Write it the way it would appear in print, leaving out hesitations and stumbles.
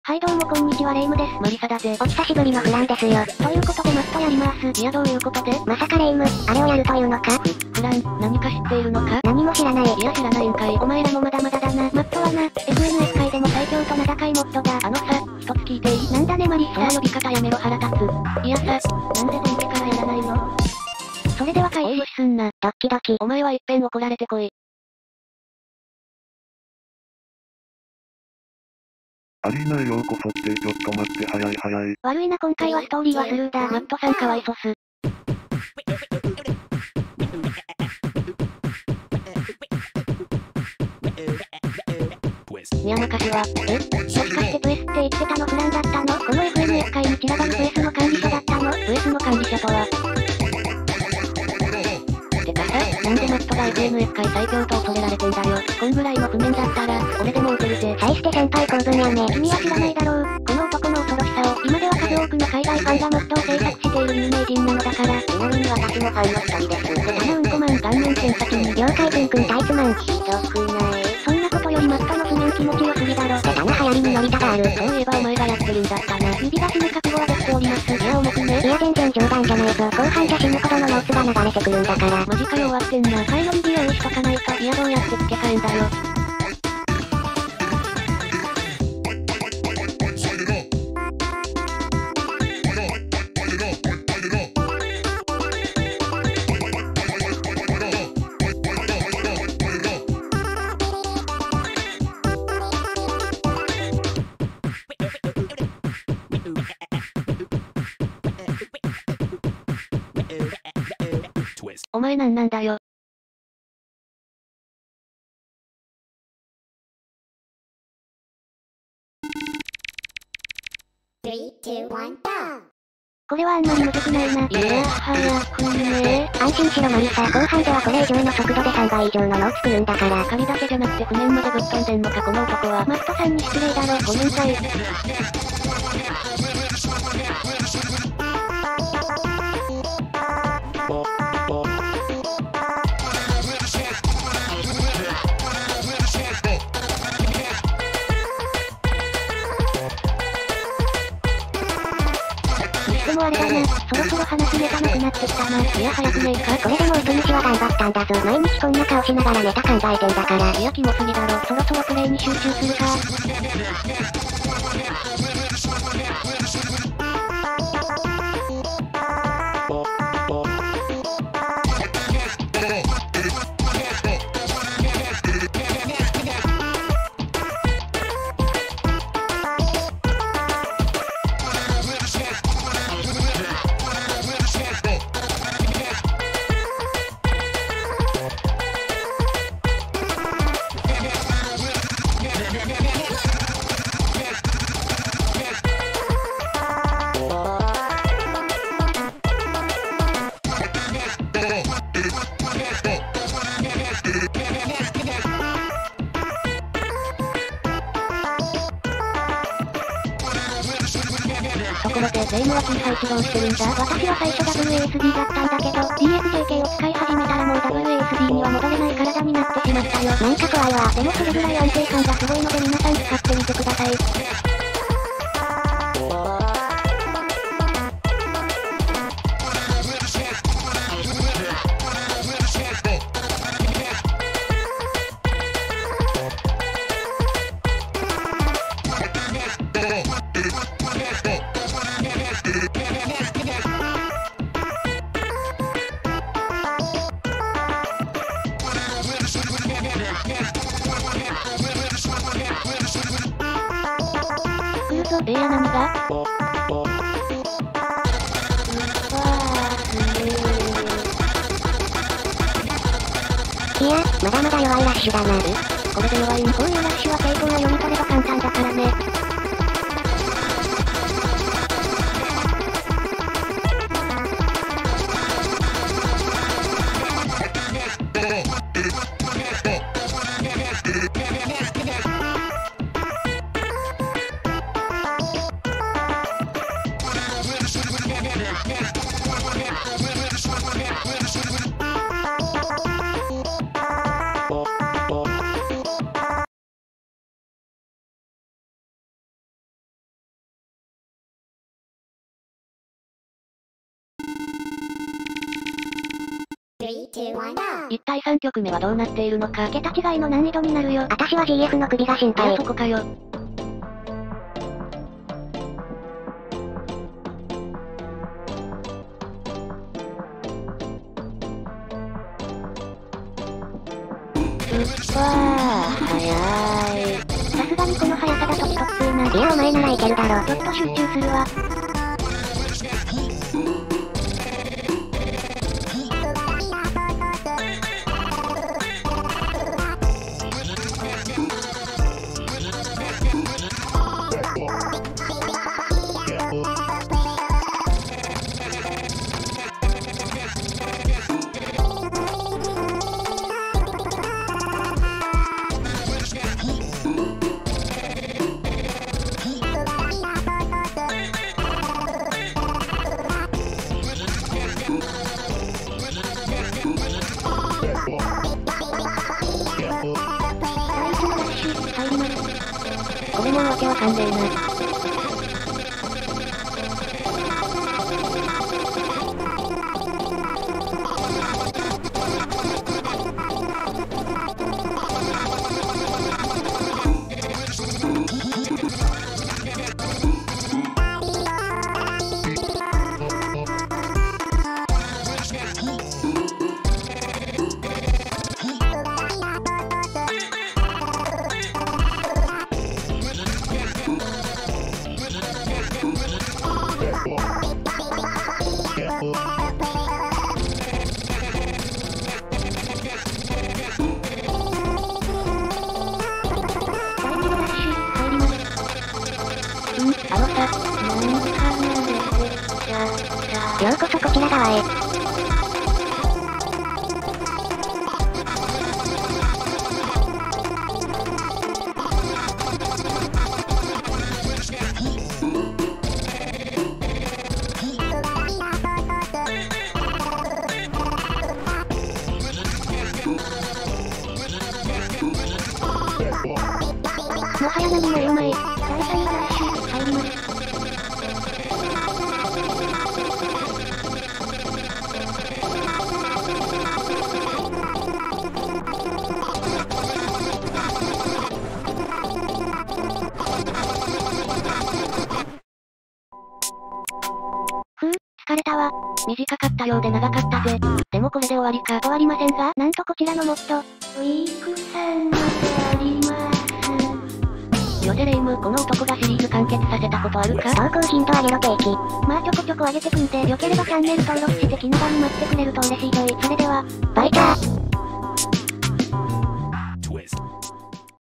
はいどうもこんにちはレイムです。 マリサだぜ。 お久しぶりのフランですよ。ということでマットやります。 いやどういうことで？ まさかレイム、あれをやるというのか？ フラン、何か知っているのか？ 何も知らない。 いや知らないんかい。 お前らもまだまだだな。マットはな、FNS 界でも最強と名高いモッドだ。 あのさ、一つ聞いていい？ なんだねマリサ。 その呼び方やめろ腹立つ。いやさ、なんで前期からやらないの？ それでは開始。 おい無視すんな。 ドッキドキ。 お前はいっぺん怒られてこい。 アリーナへようこそってちょっと待って早い。 悪いな今回はストーリーはスルーだ。 マットさんかわいそす。宮中氏は、 もしかしてプエスって言ってたのフランだったの？この FNS 界に散らばるプエスの管理者だったの？ プエスの管理者とは。てかさ、なんでマットが FNS 界最強と恐れられてんだよ。こんぐらいの譜面だったら、俺でも打てるぜ。 対して先輩公文やね。君は知らないだろう。この男の恐ろしさを、今では数多くの海外ファンがモッドを制作している有名人なのだから。 ちなみに私もファンの一人です。 うんこマン顔面検索に。了解天君タイツマン。 ひどくない？ そんなことよりマットの譜面気持ちよすぎだろ。 てかな流行りに乗りたがある。そういえばお前がやってるんだったな。 指が死ぬ覚悟はできております。 いや重くね。 いや全然冗談じゃないぞ。後半じゃ死ぬほどのノーツが流れてくるんだから。 マジかよ終わってんな。 替えの指用意しとかないと。 いやどうやって付け替えんだよ。お前なんだよ。 これはあんまりむずくないな。 いや早くね安心しろマリサ。後半ではこれ以上の速度で3倍以上の脳作るんだから。 紙だけじゃなくて譜面までぶっ飛んでんのかこの男は。 マットさんに失礼だろ。 ごめんなさい。 でもあれだな、そろそろ話ネタなくなってきたな。 いや早くねえか？ これでも糸主は頑張ったんだぞ。毎日こんな顔しながらネタ考えてんだから。 いやキモすぎだろ。 そろそろプレイに集中するか。 ところで、レイムはキー配置どうしてるんだ？ 私は最初 WASD だったんだけど、DFJK を使い始めたらもう WASD には戻れない体になってしまったよ。なんか怖いわ。でもそれぐらい安定感がすごいので皆さん使ってみてください。 来るぞ。や何が？ いや、まだまだ弱いラッシュだな。 これで弱いん？ こういうラッシュは傾向を読み取れば簡単だからね。 一体3曲目はどうなっているのか。 桁違いの難易度になるよ。私は GF の首が心配。 そこかよ。早い。 さすがにこの速さだと一つ通な。いやお前ならいけるだろ。ちょっと集中するわ。 これもわけわかんねえな。 ようこそこちら側へ。もはや何も言うまい。大体ダッシュ、入ります。疲れたわ。 短かったようで長かったぜ。でもこれで終わりか。 終わりませんが、なんとこちらのモッド、ウィークさんまであります。 よせレイム、この男がシリーズ完結させたことあるか？ 投稿ヒントあげろケーキ。まあちょこちょこあげてくんで、よければチャンネル登録して気長に待ってくれると嬉しいぞい。それでは、バイチャー。